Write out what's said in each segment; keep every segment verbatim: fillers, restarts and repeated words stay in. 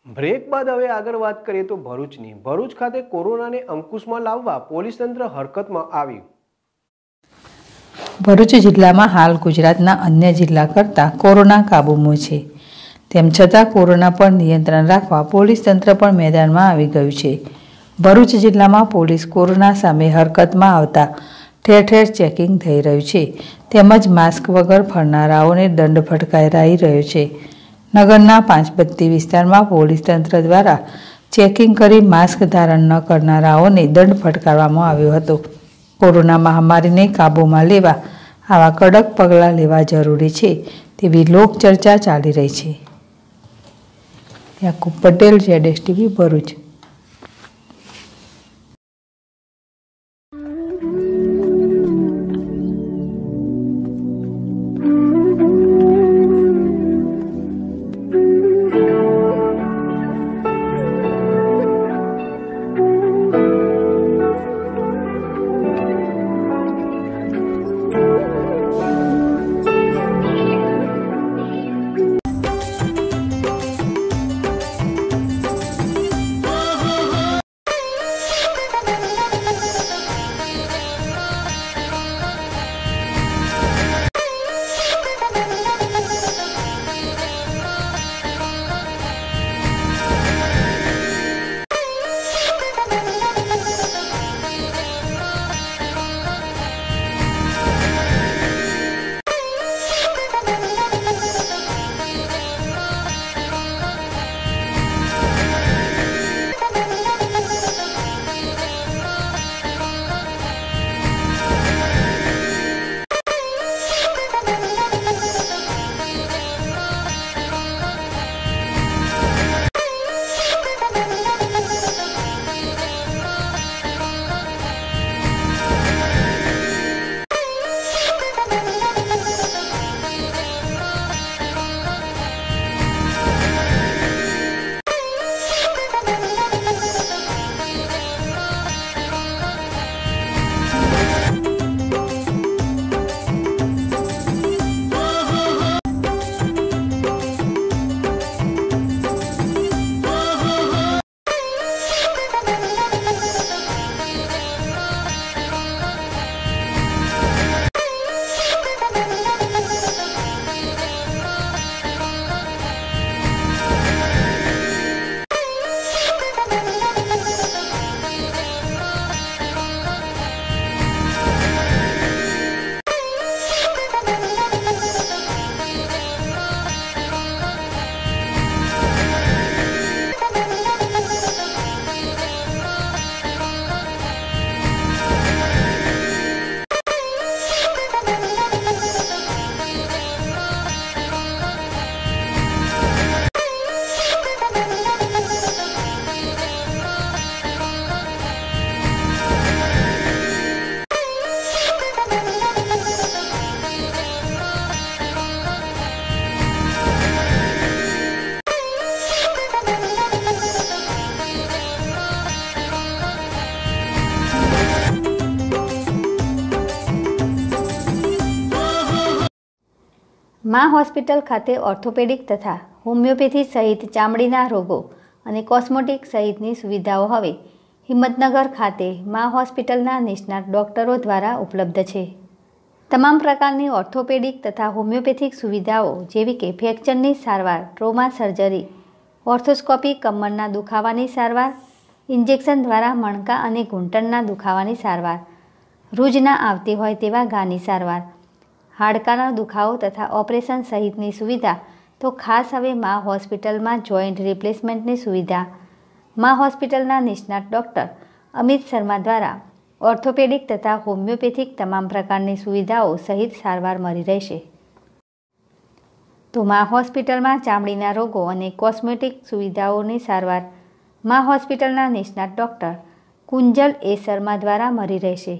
Break બાદ હવે આગળ વાત કરીએ તો ભરૂચની ભરૂચ ખાતે કોરોનાને અંકુશમાં લાવવા પોલીસ તંત્ર હરકતમાં આવ્યું। ભરૂચ જિલ્લામાં હાલ ગુજરાતના અન્ય જિલ્લા કરતાં કોરોના કાબૂમાં છે। તેમ છતાં કોરોના પર નિયંત્રણ રાખવા પોલીસ તંત્ર પણ મેદાનમાં આવી ગયું છે। ભરૂચ જિલ્લામાં પોલીસ કોરોના સામે હરકતમાં આવતા ઠેર ઠેર ચેકિંગ થઈ રહ્યું છે, તેમજ માસ્ક વગર ફરનારાઓને દંડ ફટકારાઈ રહ્યો છે। નગરના પાંચબત્તી વિસ્તારમાં પોલીસ તંત્ર દ્વારા ચેકિંગ કરી માસ્ક ધારણ ન કરનારાઓને દંડ ફટકારવામાં આવ્યો હતો। કોરોના મહામારીને કાબૂમાં લેવા આવા કડક પગલાં લેવા જરૂરી છે તેવી લોકચર્ચા ચાલી રહી છે। Yakub Patel, Z S TV, Bharuch. માં હોસ્પિટલ ખાતે ઓર્થોપેડિક તથા હોમિયોપેથી સહિત ચામડીના રોગો અને કોસ્મેટિક સહિતની સુવિધાઓ હવે હિંમતનગર ખાતે માં હોસ્પિટલના નિષ્ણાત ડોક્ટરો દ્વારા ઉપલબ્ધ છે। તમામ પ્રકારની ઓર્થોપેડિક તથા હોમિયોપેથિક સુવિધાઓ જેવી કે ફ્રેક્ચરની સારવાર, ટ્રોમા સર્જરી, ઓર્થોસ્કોપી, કમરના દુખાવાની સારવાર, ઇન્જેક્શન દ્વારા મણકા અને ઘૂંટણના દુખાવાની સારવાર, રૂજ ના આવતી હોય તેવા ઘાની સારવાર, હાડકાનો દુખાવો તથા ઓપરેશન સહિતની સુવિધા તો ખાસ હવે માં હોસ્પિટલમાં જોઈન્ટ રિપ્લેસમેન્ટની સુવિધા માં હોસ્પિટલના નિષ્ણાત ડૉક્ટર અમિત શર્મા દ્વારા ઓર્થોપેડિક તથા હોમિયોપેથિક તમામ પ્રકારની સુવિધાઓ સહિત સારવાર મળી રહેશે। તો માં હોસ્પિટલમાં ચામડીના રોગો અને કોસ્મેટિક સુવિધાઓની સારવાર માં હોસ્પિટલના નિષ્ણાત ડૉક્ટર કુંજલ એ શર્મા દ્વારા મળી રહેશે,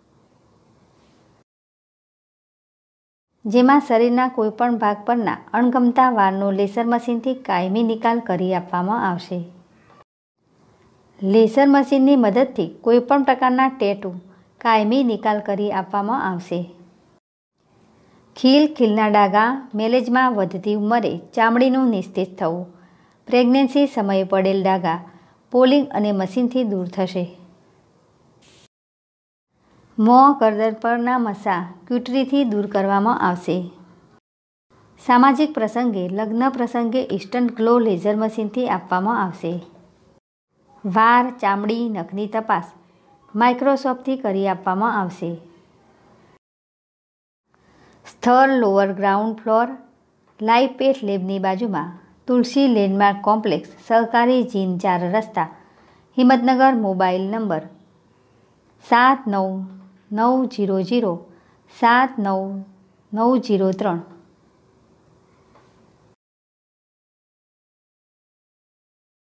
જેમાં શરીરના કોઈપણ ભાગ પરના અણગમતા વાળનો લેસર મશીનથી કાયમી નિકાલ કરી આપવામાં આવશે। લેસર મશીનની મદદથી કોઈપણ પ્રકારના ટેટુ કાયમી નિકાલ કરી આપવામાં આવશે। ખીલ, ખીલના ડાઘા, મેલેજમાં વધતી ઉંમરે ચામડીનું નિસ્તેજ થવું, પ્રેગ્નન્સી સમયે પડેલ ડાઘા પોલિંગ અને મશીનથી દૂર થશે. મોં કરદર પરના મસા ક્યુટરીથી દૂર કરવામાં આવશે. સામાજિક પ્રસંગે લગ્ન પ્રસંગે ઇન્સ્ટન્ટ ગ્લો લેઝર મશીનથી આપવામાં આવશે. વાળ, ચામડી, નખની તપાસ માઇક્રોસ્કોપથી કરી આપવામાં આવશે. સ્થળ lower ground floor live path લેબની બાજુમાં તુલસી લેન્ડમાર્ક કોમ્પ્લેક્સ, સહકારી જીન ચાર રસ્તા, હિંમતનગર. મોબાઈલ નંબર સાત નવ નવ જીરો જીરો સાત નવ નવ જીરો ત્રણ.